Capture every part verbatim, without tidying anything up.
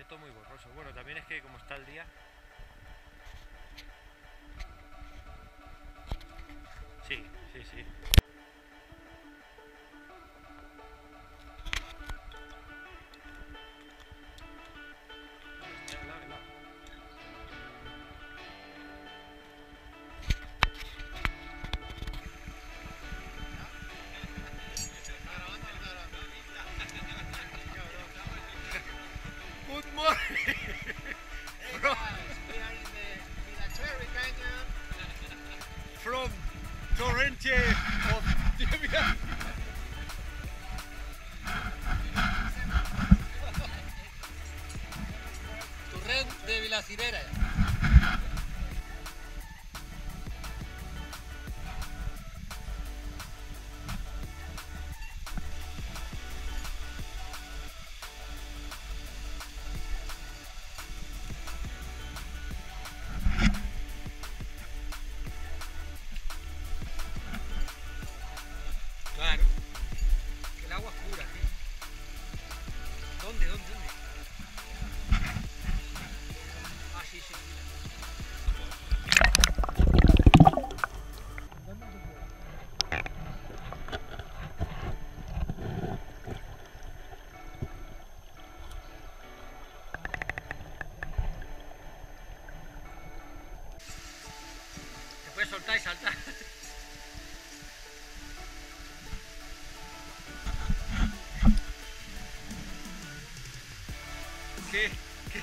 ve todo muy borroso. Bueno, también es que como está el día... Sí, sí, sí. Good morning! From, from Torrente of Lluvia. Torrent de Vilacirera. Claro, que el agua es pura, tío. ¿Dónde, dónde, dónde? Ah, sí, sí. Te puedes soltar y saltar. ¿Qué? ¿Qué?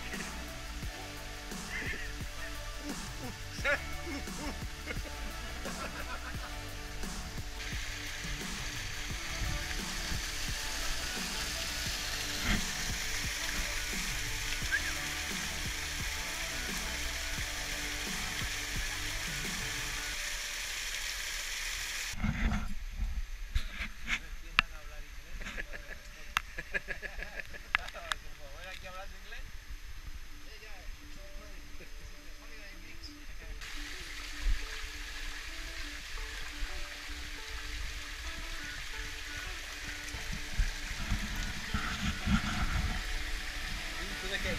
¿Tú de qué?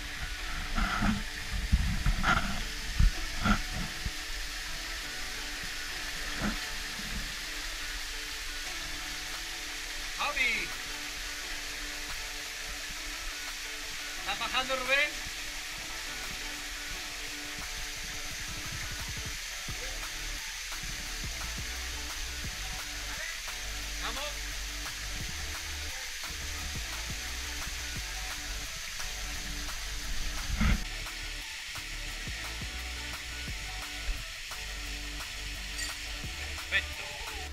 ¡Javi! ¿Estás bajando, Rubén? ¿Vamos? Perfecto.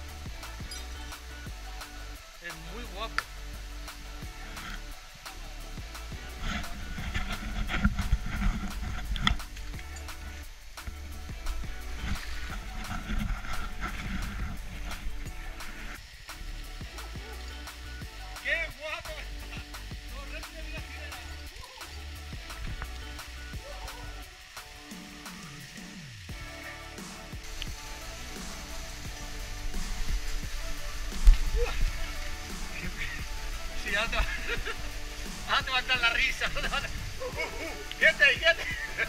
Es muy guapo. ¡Qué guapo! Torrente Vilacirera. Sí, ahora te va, ahora te va a entrar la risa. Ahora te va a... uh, uh, uh, ¡Quédate ahí, quédate!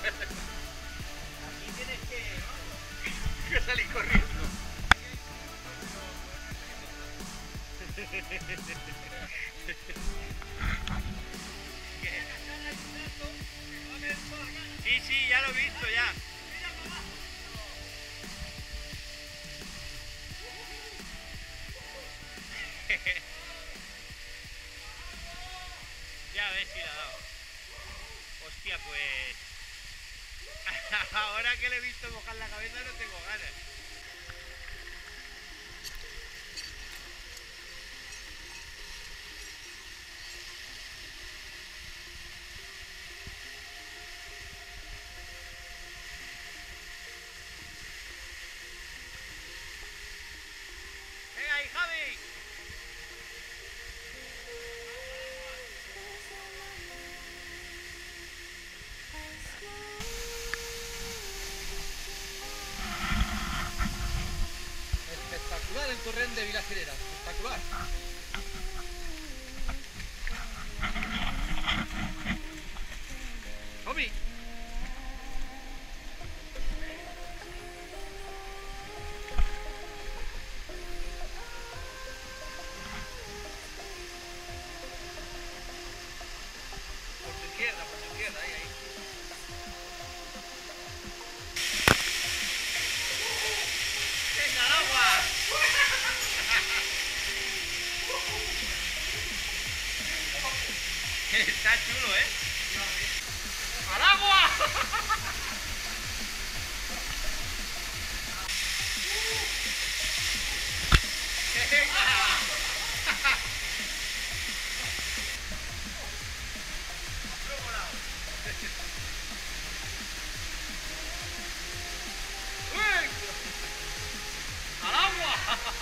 Aquí tienes que... Que salí corriendo. Sí, sí, ya lo he visto, ya. Ya ves si la ha dado. Hostia, pues... Ahora que le he visto mojar la cabeza no tengo ganas. ¡Venga ahí, Javi! Espectacular el Torrent de Vilacirera. Espectacular. Tommy. Por tu izquierda, por tu izquierda, ahí, ahí. ¡Venga, al agua! Está chulo, ¿eh? ¡Al agua! ¡Venga! ¡Al agua!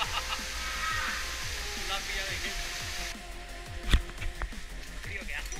La pilla de qué. Frío que hace.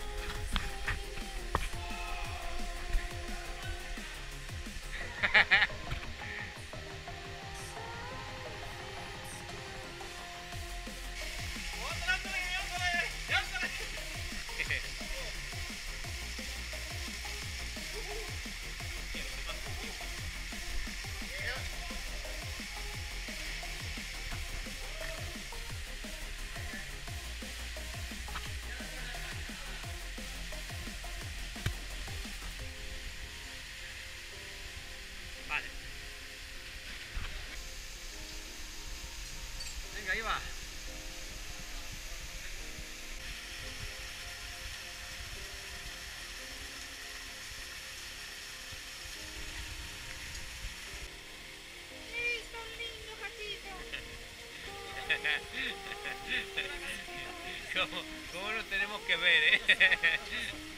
Vale. Venga, ahí va. ¡Listo, lindo gatito! ¿Cómo, cómo nos tenemos que ver, eh?